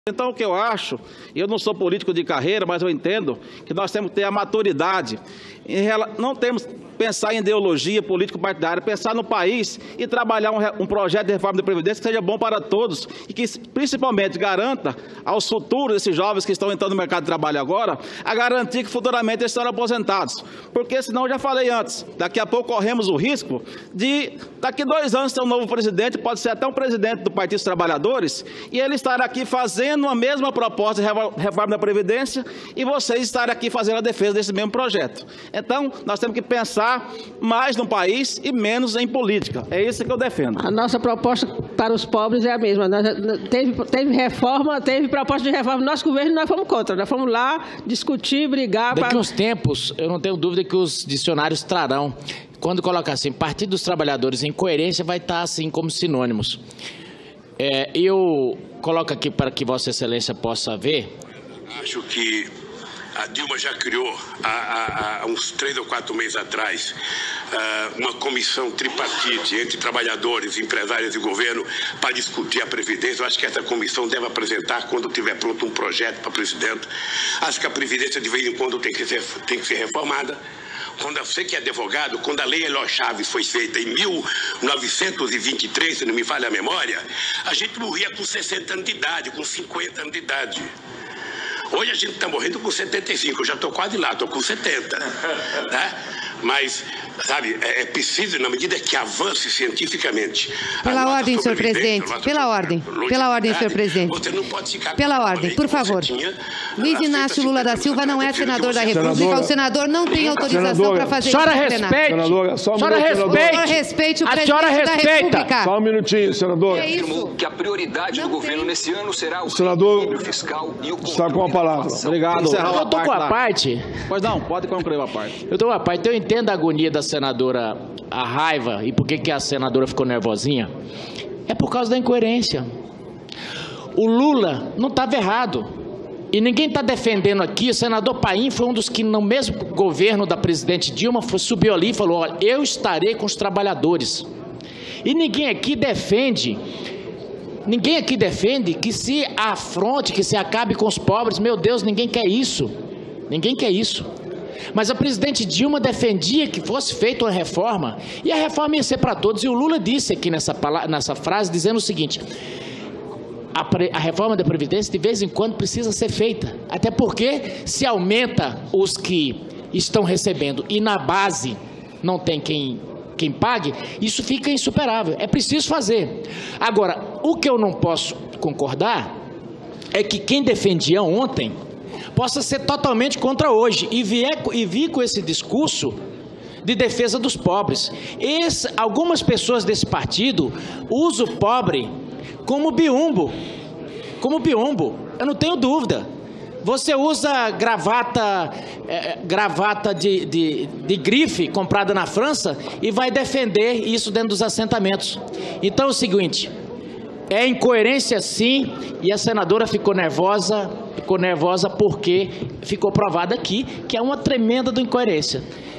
Então, o que eu acho, eu não sou político de carreira, mas eu entendo que nós temos que ter a maturidade. Não temos que pensar em ideologia político-partidária, pensar no país e trabalhar um projeto de reforma da Previdência que seja bom para todos e que, principalmente, garanta aos futuros desses jovens que estão entrando no mercado de trabalho agora, a garantia que futuramente eles serão aposentados. Porque, senão, já falei antes, daqui a pouco corremos o risco de, daqui a 2 anos, ter um novo presidente, pode ser até um presidente do Partido dos Trabalhadores, e ele estar aqui fazendo a mesma proposta de reforma da Previdência e vocês estarem aqui fazendo a defesa desse mesmo projeto. Então, nós temos que pensar mais no país e menos em política. É isso que eu defendo. A nossa proposta para os pobres é a mesma. Teve reforma, teve proposta de reforma. Nosso governo, nós fomos contra. Nós fomos lá discutir, brigar. Daqui uns tempos, eu não tenho dúvida que os dicionários trarão. Quando colocar assim, Partido dos Trabalhadores em coerência, vai estar assim como sinônimos. Eu coloco aqui para que Vossa Excelência possa ver. Acho que a Dilma já criou, há uns 3 ou 4 meses atrás, uma comissão tripartite entre trabalhadores, empresários e governo para discutir a Previdência. Eu acho que essa comissão deve apresentar, quando tiver pronto, um projeto para presidente. Acho que a Previdência, de vez em quando, tem que ser reformada. Quando você que é advogado, quando a lei Eloy Chaves foi feita em 1923, se não me falha a memória, a gente morria com 60 anos de idade, com 50 anos de idade. Hoje a gente está morrendo com 75, eu já estou quase lá, estou com 70. Né? Mas, sabe, é preciso, na medida que avance cientificamente. Pela ordem, senhor presidente. Pela ordem, senhor presidente. Você não pode ficar pela ordem, por favor. Luiz Inácio Lula da Silva não é senador da República. O senador não tem autorização para fazer isso no plenário. Senhora, respeite o presidente da República. Só um minutinho, senador. É isso. Que a prioridade do governo nesse ano será o senador fiscal e o está com a palavra. Obrigado. Eu estou com a parte. Pois não, pode concluir a parte. Eu estou com a parte. Então eu entendo a agonia da senadora, a raiva, e por que a senadora ficou nervosinha. É por causa da incoerência. O Lula não estava errado. E ninguém está defendendo aqui. O senador Paim foi um dos que, no mesmo governo da presidente Dilma, subiu ali e falou: olha, eu estarei com os trabalhadores. E ninguém aqui defende que se afronte, que se acabe com os pobres. Meu Deus, ninguém quer isso. Ninguém quer isso. Mas a presidente Dilma defendia que fosse feita uma reforma, e a reforma ia ser para todos. E o Lula disse aqui nessa frase, dizendo o seguinte: a reforma da Previdência de vez em quando precisa ser feita, até porque se aumenta os que estão recebendo e na base não tem quem pague, isso fica insuperável. É preciso fazer. Agora, o que eu não posso concordar é que quem defendia ontem possa ser totalmente contra hoje e vir com esse discurso de defesa dos pobres. Algumas pessoas desse partido usam o pobre como biombo. Eu não tenho dúvida. Você usa gravata de grife comprada na França e vai defender isso dentro dos assentamentos. Então é o seguinte, é incoerência sim, e a senadora ficou nervosa porque ficou provado aqui que é uma tremenda incoerência.